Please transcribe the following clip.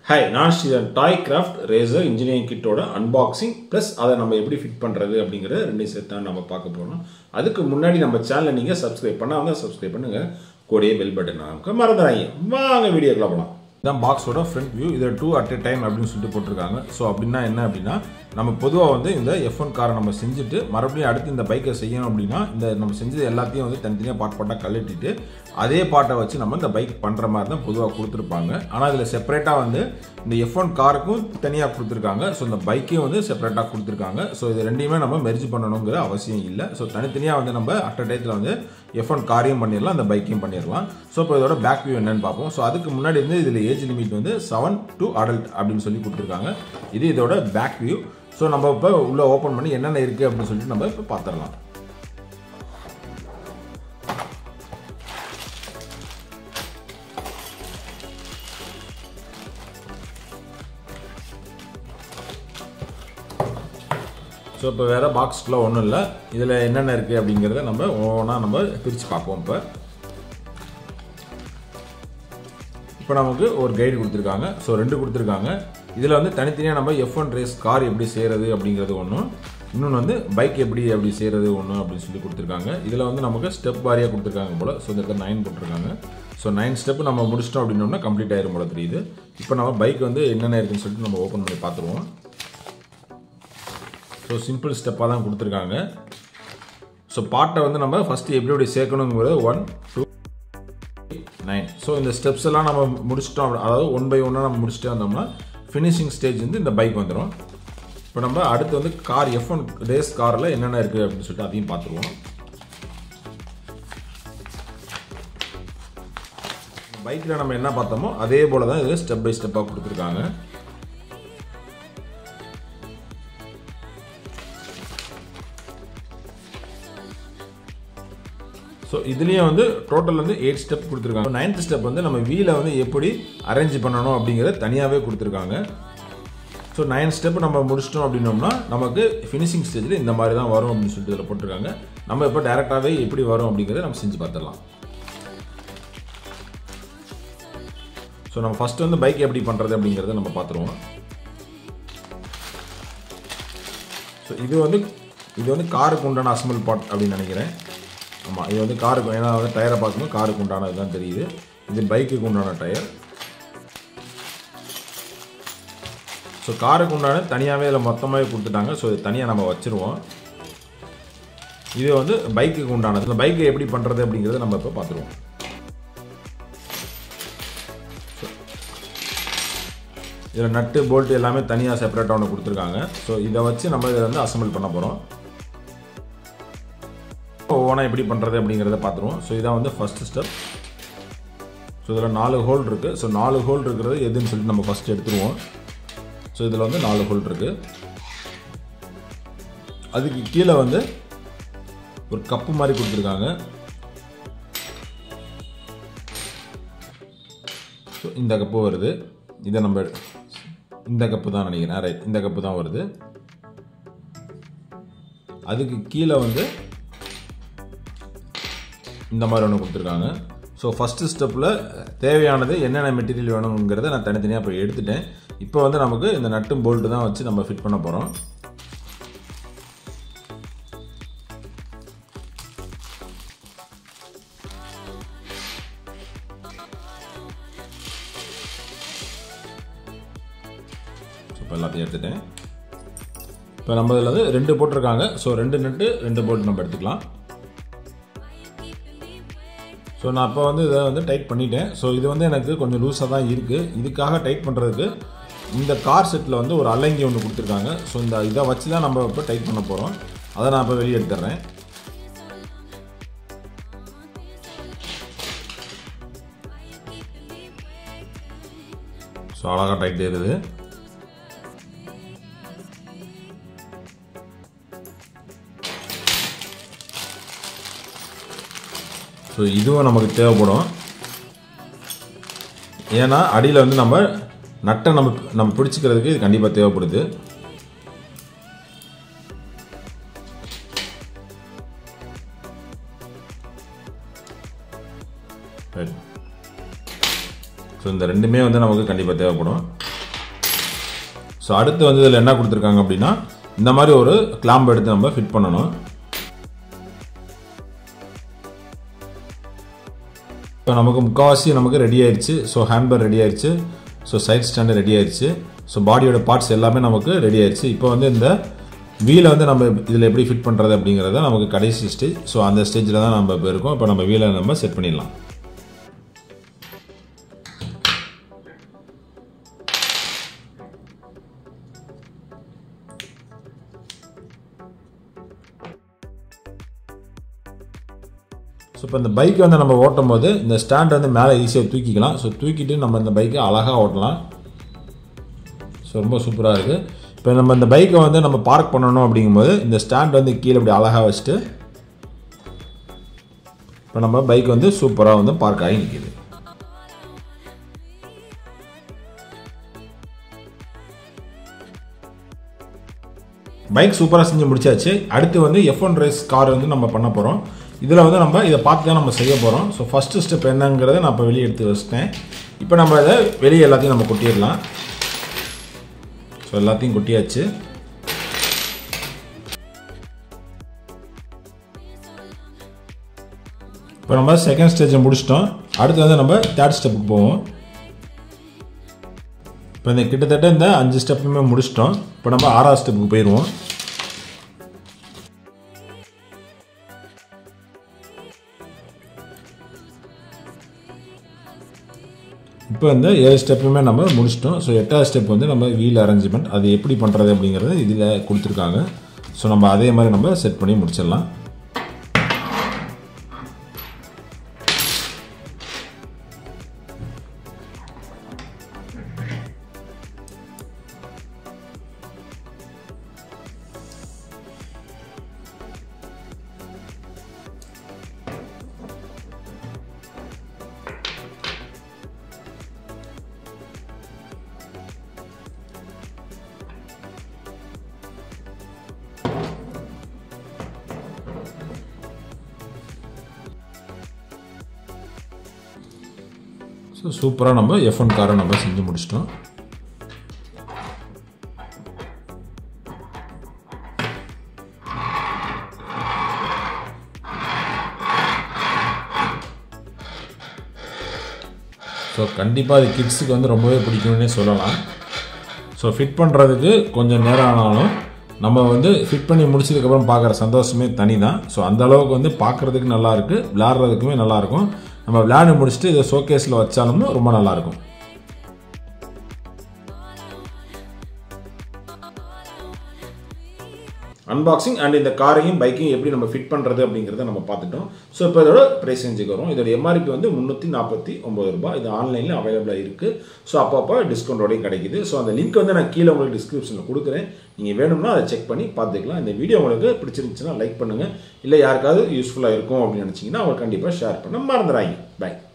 Hi, நான் Sridhar toy craft racer engineering கிட்டோட unboxing plus அதை நம்ம எப்படி ஃபிட் பண்ணுறது அப்படிங்கிற ரெண்டையும் சேர்த்து தான் நம்ம பார்க்க போகிறோம். அதுக்கு முன்னாடி நம்ம சேனலை நீங்கள் சப்ஸ்கிரைப் பண்ணாமல் சப்ஸ்கிரைப் பண்ணுங்கள், கூடயே பெல் பட்டன் நமக்கு மறந்துடாங்க. வாங்க வீடியோக்குள்ள போகலாம். இதான் பாக்ஸோட ஃப்ரண்ட் வியூ. இதில் 2 at a time அப்படின்னு சொல்லிட்டு போட்டிருக்காங்க. ஸோ அப்படின்னா என்ன அப்படின்னா, நம்ம பொதுவாக வந்து இந்த F1 காரை நம்ம செஞ்சுட்டு மறுபடியும் அடுத்து இந்த பைக்கை செய்யணும் அப்படின்னா இந்த நம்ம செஞ்சது எல்லாத்தையும் வந்து தனித்தனியாக பார்ட்டாக கழட்டிட்டு அதே பார்ட்டை வச்சு நம்ம இந்த பைக் பண்ணுற மாதிரி தான் பொதுவாக கொடுத்துருப்பாங்க. ஆனால் இதில் செப்பரேட்டாக வந்து இந்த F1 காருக்கும் தனியாக கொடுத்துருக்காங்க. ஸோ இந்த பைக்கையும் வந்து செப்பரேட்டாக கொடுத்துருக்காங்க. ஸோ இது ரெண்டையுமே நம்ம மெர்ஜ் பண்ணணுங்கிற அவசியம் இல்லை. ஸோ தனித்தனியாக வந்து நம்ம அட் அ டைத்தில் வந்து F1 காரையும் பண்ணிடலாம், அந்த பைக்கையும் பண்ணிடலாம். ஸோ இப்போ இதோட பேக் வியூ என்னன்னு பார்ப்போம். ஸோ அதுக்கு முன்னாடி வந்து இதில் ஏஜ் லிமிட் வந்து 7 to adult அப்படின்னு சொல்லி கொடுத்துருக்காங்க. இது இதோட பேக் வியூ. ஸோ நம்ம இப்போ உள்ளே ஓப்பன் பண்ணி என்னென்ன இருக்குது அப்படின்னு சொல்லிட்டு நம்ம இப்போ பார்த்துடலாம். ஸோ இப்போ வேறு பாக்ஸ்க்குள்ளே ஒன்றும் இல்லை. இதில் என்னென்ன இருக்குது அப்படிங்கிறத நம்ம ஒவ்வொன்றா நம்ம பிரித்து பார்ப்போம். இப்போ நமக்கு ஒரு கைடு கொடுத்துருக்காங்க. ஸோ 2 கொடுத்துருக்காங்க. இதில் வந்து தனித்தனியாக நம்ம F1 ரேஸ் கார் எப்படி செய்கிறது அப்படிங்கிறது ஒன்றும், இன்னொன்று வந்து பைக் எப்படி செய்கிறது ஒன்று அப்படின்னு சொல்லி கொடுத்துருக்காங்க. இதில் வந்து நமக்கு ஸ்டெப் வாரியாக கொடுத்துருக்காங்க போல். ஸோ இந்த 9 போட்டிருக்காங்க. ஸோ 9 ஸ்டெப் நம்ம முடிச்சிட்டோம் அப்படின்னோம்னா கம்ப்ளீட் ஆயிரும் போல தெரியுது. இப்போ நம்ம பைக் வந்து என்னென்ன இருக்குன்னு சொல்லிட்டு நம்ம ஓப்பன் பண்ணி பார்த்துருவோம். ஸோ சிம்பிள் ஸ்டெப்பாக தான் கொடுத்துருக்காங்க. ஸோ பார்ட்டை வந்து நம்ம ஃபஸ்ட்டு எப்படி சேர்க்கணுங்கிறது 1 2 9. ஸோ இந்த ஸ்டெப்ஸ் எல்லாம் நம்ம முடிச்சிட்டோம். அதாவது 1 by 1 நம்ம முடிச்சுட்டே வந்தோம்னா ஃபினிஷிங் ஸ்டேஜ் வந்து இந்த பைக் வந்துடும். இப்போ நம்ம அடுத்து வந்து கார் F1 ரேஸ் காரில் என்னென்ன இருக்குது அப்படின்னு சொல்லிட்டு அதையும் பார்த்துருவோம். பைக்கில் நம்ம என்ன பார்த்தோமோ அதே போல் தான் இது ஸ்டெப் பை ஸ்டெப்பாக கொடுத்துருக்காங்க. ஸோ இதுலேயும் வந்து டோட்டல் வந்து 8 ஸ்டெப் கொடுத்துருக்காங்க. 9th ஸ்டெப் வந்து நம்ம வீலை வந்து எப்படி அரேஞ்ச் பண்ணணும் அப்படிங்கிறத தனியாகவே கொடுத்துருக்காங்க. ஸோ 9 ஸ்டெப் நம்ம முடிச்சிட்டோம் அப்படின்னோம்னா நமக்கு ஃபினிஷிங் ஸ்டேஜில் இந்த மாதிரி தான் வரும் அப்படின்னு சொல்லிட்டு இதில் போட்டிருக்காங்க. நம்ம இப்போ டேரெக்டாகவே எப்படி வரும் அப்படிங்கிறத நம்ம செஞ்சு பார்த்துடலாம். ஸோ நம்ம ஃபஸ்ட்டு வந்து பைக் எப்படி பண்ணுறது அப்படிங்கிறத நம்ம பார்த்துருவோம். ஸோ இது வந்து காருக்கு உண்டான அசம்பிள் பார்ட் அப்படின்னு நினைக்கிறேன். ஆமாம், இது வந்து காருக்கு, ஏன்னா வந்து டயரை பார்க்கும்போது காருக்கு உண்டான இதுதான் தெரியுது. இது பைக்குக்கு உண்டான டயர். ஸோ காருக்கு உண்டான தனியாகவே இதில் மொத்தமாகவே கொடுத்துட்டாங்க. ஸோ இது தனியாக நம்ம வச்சுருவோம். இது வந்து பைக்குக்கு உண்டானது. இந்த பைக்கை எப்படி பண்ணுறது அப்படிங்கிறத நம்ம இப்போ பார்த்துருவோம். இதில் நட்டு போல்ட்டு எல்லாமே தனியாக செப்பரேட்டாக ஒன்று கொடுத்துருக்காங்க. ஸோ இதை வச்சு நம்ம இதை வந்து அசம்பிள் பண்ண போகிறோம். ஒவ்வொன்றா எப்படி பண்ணுறது அப்படிங்கிறத பார்த்துருவோம். ஸோ இதான் வந்து ஃபஸ்ட்டு ஸ்டெப். ஸோ இதில் 4 ஹோல் இருக்குது. ஸோ 4 ஹோல் இருக்கிறது எதுன்னு சொல்லிட்டு நம்ம ஃபஸ்ட்டு எடுத்துருவோம். ஸோ இதில் வந்து 4 ஹோல் இருக்குது. அதுக்கு கீழே வந்து ஒரு கப்பு மாதிரி கொடுத்துருக்காங்க. ஸோ இந்த கப்பு வருது. இதை நம்ம இந்த கப்பு தான் நினைக்கிறேன். ரைட், இந்த கப்பு தான் வருது. அதுக்கு கீழே வந்து இந்த மாதிரி ஒன்று கொடுத்துருக்காங்க. ஸோ ஃபஸ்ட்டு ஸ்டெப்பில் தேவையானது என்னென்ன மெட்டீரியல் வேணுங்கிறத நான் தனித்தனியாக இப்போ எடுத்துட்டேன். இப்போ வந்து நமக்கு இந்த நட்டும் போல்ட்டு தான் வச்சு நம்ம ஃபிட் பண்ண போகிறோம். ஸோ இப்போ எல்லாத்தையும் எடுத்துட்டேன். இப்போ நம்ம இதில் வந்து 2 போட்டிருக்காங்க. ஸோ 2 நட்டு 2 போல்ட் நம்ம எடுத்துக்கலாம். ஸோ நான் இப்போ வந்து இதை வந்து டைட் பண்ணிட்டேன். ஸோ இது வந்து எனக்கு கொஞ்சம் லூஸாக தான் இருக்குது. இதுக்காக டைட் பண்ணுறதுக்கு இந்த கார் செட்டில் வந்து ஒரு அலங்கி ஒன்று கொடுத்துருக்காங்க. ஸோ இந்த இதை வச்சு தான் நம்ம இப்போ டைட் பண்ண போகிறோம். அதை நான் இப்போ வெளியே எடுத்துடுறேன். ஸோ அழகாக டைட் ஏறுது. ஸோ இதுவும் நமக்கு தேவைப்படும். ஏன்னா அடியில் வந்து நம்ம நட்டை நம்ம பிடிச்சிக்கிறதுக்கு இது கண்டிப்பாக தேவைப்படுது. ஸோ இந்த ரெண்டுமே வந்து நமக்கு கண்டிப்பாக தேவைப்படும். ஸோ அடுத்து வந்து இதில் என்ன கொடுத்துருக்காங்க அப்படின்னா இந்த மாதிரி ஒரு கிளாம்ப் எடுத்து நம்ம ஃபிட் பண்ணணும். இப்போ நமக்கு முக்கால்வாசி நமக்கு ரெடி ஆயிடுச்சு. ஸோ ஹேண்ட்பேர் ரெடி ஆயிடுச்சு. ஸோ சைட் ஸ்டாண்டு ரெடி ஆயிடுச்சு. ஸோ பாடியோட பார்ட்ஸ் எல்லாமே நமக்கு ரெடி ஆயிடுச்சு. இப்போ வந்து இந்த வீலை வந்து நம்ம இதில் எப்படி ஃபிட் பண்ணுறது அப்படிங்கிறத நமக்கு கடைசி ஸ்டேஜ். ஸோ அந்த ஸ்டேஜில் தான் நம்ம இப்போ இருக்கோம். இப்போ நம்ம வீலை நம்ம செட் பண்ணிடலாம். ஸோ இப்போ இந்த பைக்கை வந்து நம்ம ஓட்டும் போது இந்த ஸ்டாண்ட் வந்து மேலே ஈஸியாக தூக்கிக்கலாம். ஸோ தூக்கிட்டு நம்ம இந்த பைக்கை அழகாக ஓட்டலாம். ஸோ ரொம்ப சூப்பராக இருக்குது. இப்போ நம்ம இந்த பைக்கை வந்து நம்ம பார்க் பண்ணணும் அப்படிங்கும்போது இந்த ஸ்டாண்ட் வந்து கீழே இப்படி அழகாக வச்சுட்டு இப்போ நம்ம பைக் வந்து சூப்பராக வந்து பார்க் ஆகி நிற்கிது. பைக் சூப்பராக செஞ்சு முடிச்சாச்சு. அடுத்து வந்து F1 ரேஸ் கார் வந்து நம்ம பண்ண போகிறோம். இதில் வந்து நம்ம இதை பார்த்து தான் நம்ம செய்ய போகிறோம். ஸோ ஃபஸ்ட்டு ஸ்டெப் என்னங்கிறத நான் இப்போ வெளியே எடுத்து வச்சிட்டேன். இப்போ நம்ம இதை வெளியே எல்லாத்தையும் நம்ம கொட்டிடலாம். ஸோ எல்லாத்தையும் கொட்டியாச்சு. இப்போ நம்ம செகண்ட் ஸ்டேஜை முடிச்சிட்டோம். அடுத்து வந்து நம்ம தேர்ட் ஸ்டெப்புக்கு போவோம். இப்போ இந்த கிட்டத்தட்ட இந்த 5 ஸ்டெப்புமே முடிச்சிட்டோம். இப்போ நம்ம 6வது ஸ்டெப்புக்கு போயிடுவோம். இப்போ இந்த 7 ஸ்டெப்புமே நம்ம முடிச்சிட்டோம். ஸோ 8வது ஸ்டெப் வந்து நம்ம வீல் அரேஞ்ச்மெண்ட் அது எப்படி பண்ணுறது அப்படிங்கிறது இதில் கொடுத்துருக்காங்க. ஸோ நம்ம அதே மாதிரி நம்ம செட் பண்ணி முடிச்சிடலாம். ஸோ சூப்பராக நம்ம F1 காரை நம்ம செஞ்சு முடிச்சிட்டோம். ஸோ கண்டிப்பாக அது கிட்ஸுக்கு வந்து ரொம்பவே பிடிக்கும்னே சொல்லலாம். ஸோ ஃபிட் பண்ணுறதுக்கு கொஞ்சம் நேரம் ஆனாலும் நம்ம வந்து ஃபிட் பண்ணி முடிச்சதுக்கப்புறம் பார்க்குற சந்தோஷமே தனி தான். ஸோ அந்தளவுக்கு வந்து பார்க்குறதுக்கு நல்லாயிருக்கு, விளையாடுறதுக்குமே நல்லாயிருக்கும். நம்ம விளையாடி முடிச்சுட்டு இதை ஷோகேஸில் வச்சாலும் ரொம்ப நல்லாயிருக்கும். அன்பாக்சிங் அண்ட் இந்த காரையும் பைக்கையும் எப்படி நம்ம ஃபிட் பண்ணுறது அப்படிங்கிறத நம்ம பார்த்துட்டோம். ஸோ இப்போ இதோட ப்ரைஸ் செஞ்சுக்கிறோம். இதோட MRP வந்து 349 ரூபாய். இது ஆன்லைனில் அவைலபிளாக இருக்குது. ஸோ அப்பப்போ டிஸ்கவுண்டோடையும் கிடைக்குது. ஸோ அந்த லிங்க் வந்து நான் கீழே உங்களுக்கு டிஸ்கிரிப்ஷனில் கொடுக்குறேன். நீங்கள் வேணும்னா அதை செக் பண்ணி பார்த்துக்கலாம். இந்த வீடியோ உங்களுக்கு பிடிச்சிருந்துச்சுன்னா லைக் பண்ணுங்கள். இல்லை யாருக்காவது யூஸ்ஃபுல்லாக இருக்கும் அப்படின்னு நினச்சிங்கன்னா அவங்க கண்டிப்பாக ஷேர் பண்ண மறந்துடாதீங்க. பை.